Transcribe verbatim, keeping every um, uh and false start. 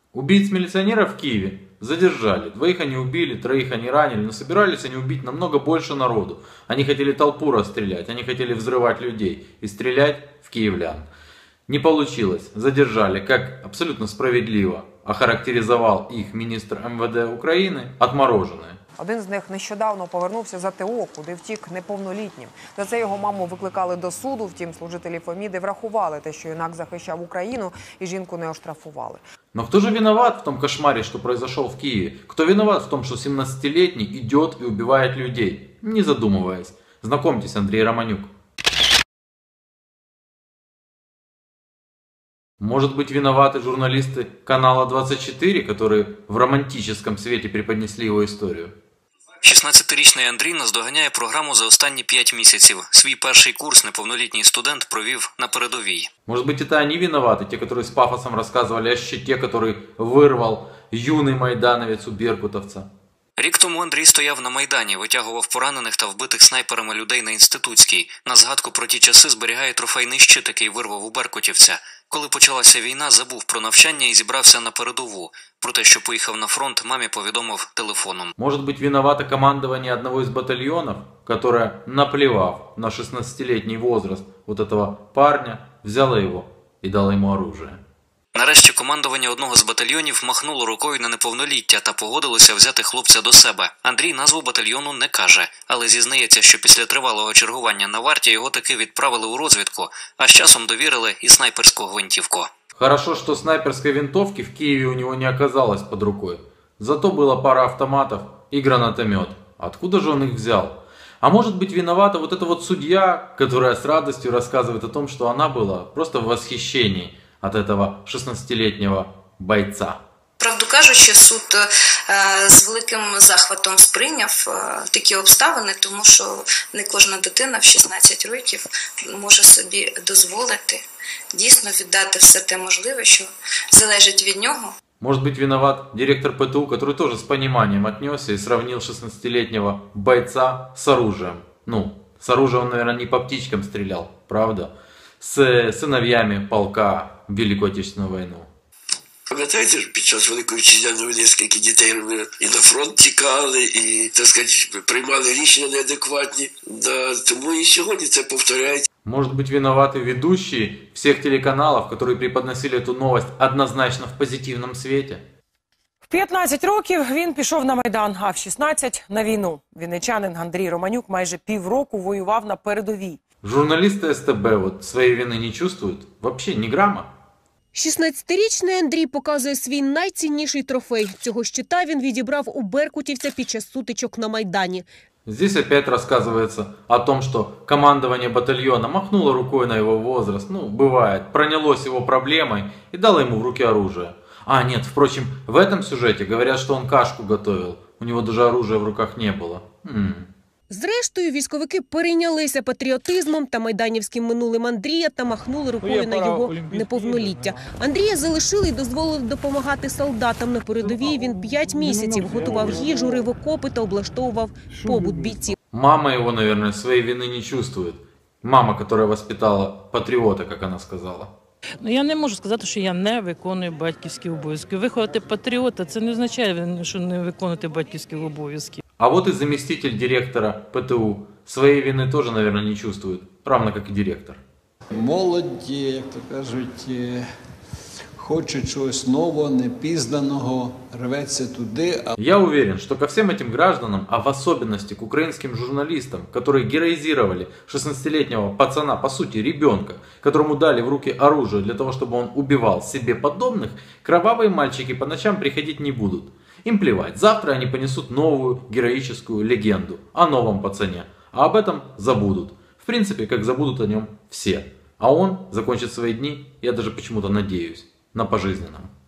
Убийц-милиционеров в Киеве задержали. Двоих они убили, троих они ранили, но собирались они убить намного больше народу. Они хотели толпу расстрелять, они хотели взрывать людей и стрелять в киевлян. Не получилось, задержали, как абсолютно справедливо охарактеризовал их министр эм вэ дэ України, отмороженные. Один з них нещодавно повернувся за те о, куди втік неповнолітнім. За це його маму викликали до суду, втім служителі Феміди врахували те, що юнак захищав Україну, і жінку не оштрафували. Но кто же виноват в том кошмаре, что произошел в Киеве? Кто виноват в том, что семнадцатилетний идет и убивает людей, не задумываясь? Знакомьтесь, Андрей Романюк. Может быть, виноваты журналисты канала двадцать четыре, которые в романтическом свете преподнесли его историю? шістнадцятирічний Андрій наздоганяє програму за останні п'ять місяців. Свій перший курс неповнолітній студент провів на передовій. Может быть, это они виноваты, те, которые с пафосом рассказывали о щите, который вырвал юный майдановец у беркутовца? Рік тому Андрій стояв на Майдані, витягував поранених та вбитих снайперами людей на Інститутській. На згадку про ті часи зберігає трофейний щит, який вирвав у беркутівця. Коли почалася війна, забув про навчання і зібрався на передову. Про те, що поїхав на фронт, мамі повідомив телефоном. Может быть, виновато командование одного из батальонов, которое, наплевав на шестнадцатилетний возраст вот этого парня, взяло его и дало ему оружие? Нарешті командування одного з батальйонів махнуло рукою на неповноліття та погодилося взяти хлопця до себе. Андрій назву батальйону не каже, але зізнається, що після тривалого чергування на варті його таки відправили у розвідку, а з часом довірили і снайперську гвинтівку. Хорошо, что снайперской винтовки в Киеве у него не оказалось под рукой. Зато была пара автоматов и гранатомет. Откуда же он их взял? А может быть, виновата вот эта вот судья, которая с радостью рассказывает о том, что она была просто в восхищении от этого шістнадцятилітнього бойця. Правду кажучи, суд е, з великим захватом сприйняв е, такі обставини, тому що не кожна дитина в шістнадцять років може собі дозволити дійсно віддати все те можливе, що залежить від нього. Может быть, виноват директор пэ тэ у, который тоже с пониманием отнесся и сравнил шестнадцатилетнего бойца с оружием. Ну, с оружием он, наверное, не по птичкам стрелял, правда? С сыновьями полка в Великую Отечественную войну. Пам'ятаєте, під час Великої Вітчизняної війни скільки дітей і на фронт тікали, і, так сказати, приймали рішення неадекватні. Да, тому і сьогодні це повторяється. Может быть, виноваты ведущие всех телеканалов, которые преподносили эту новость однозначно в позитивном свете? В п'ятнадцять років він пішов на Майдан, а в шістнадцять – на війну. Вінничанин Андрій Романюк майже півроку воював на передовій. Журналисты эс тэ бэ вот своей вины не чувствуют? Вообще ни грамма? шістнадцятирічний Андрій показує свій найцінніший трофей. Цього щита він відібрав у беркутівця під час сутичок на Майдані. Здесь опять рассказывается о том, что командование батальона махнуло рукой на его возраст, ну, бывает, пронялось его проблемой и дало ему в руки оружие. А, нет, впрочем, в этом сюжете говорят, что он кашку готовил, у него даже оружия в руках не было. М-м. Зрештою, військовики перейнялися патріотизмом та майданівським минулим Андрія та махнули рукою на його неповноліття. Андрія залишили і дозволили допомагати солдатам. На передовій він п'ять місяців готував їжу, рив окопи та облаштовував побут бійців. Мама его, наверное, своей вины не чувствует. Мама, которая воспитала патриота, как она сказала. Ну, я не можу сказати, що я не виконую батьківські обов'язки. Виховати патріота – це не означає, що не виконувати батьківські обов'язки. А вот и заместитель директора пэ тэ у своей вины тоже, наверное, не чувствует, равно как и директор. Молодь, як то кажуть, хоче чогось нового, непізнаного, рветься туди. А... Я уверен, что ко всем этим гражданам, а в особенности к украинским журналистам, которые героизировали шестнадцатилетнего пацана, по сути ребенка, которому дали в руки оружие для того, чтобы он убивал себе подобных, кровавые мальчики по ночам приходить не будут. Им плевать, завтра они понесут новую героическую легенду о новом пацане, а об этом забудут. В принципе, как забудут о нем все. А он закончит свои дни, я даже почему-то надеюсь, на пожизненном.